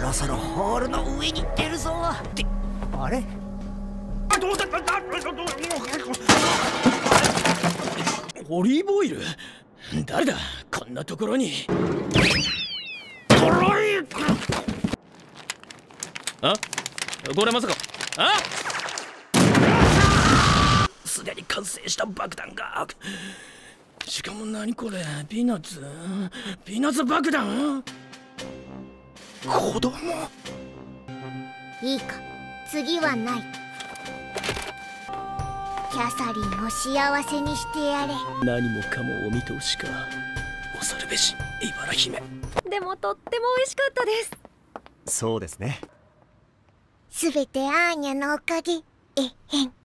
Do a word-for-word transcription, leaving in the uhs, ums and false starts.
ろそろホールの上に出るぞ。ってあれ、 オリーブオイル？誰だこんなところに。あ、これまさか。あ、すでに完成した爆弾が。しかも何これ、ピーナッツピーナッツ爆弾。子供。 いいか、次はない。キャサリンを幸せにしてやれ。 何もかもお見通しか。恐るべし茨姫。 でもとっても美味しかったです。 そうですね。 すべてアーニャのおかげ。えへん。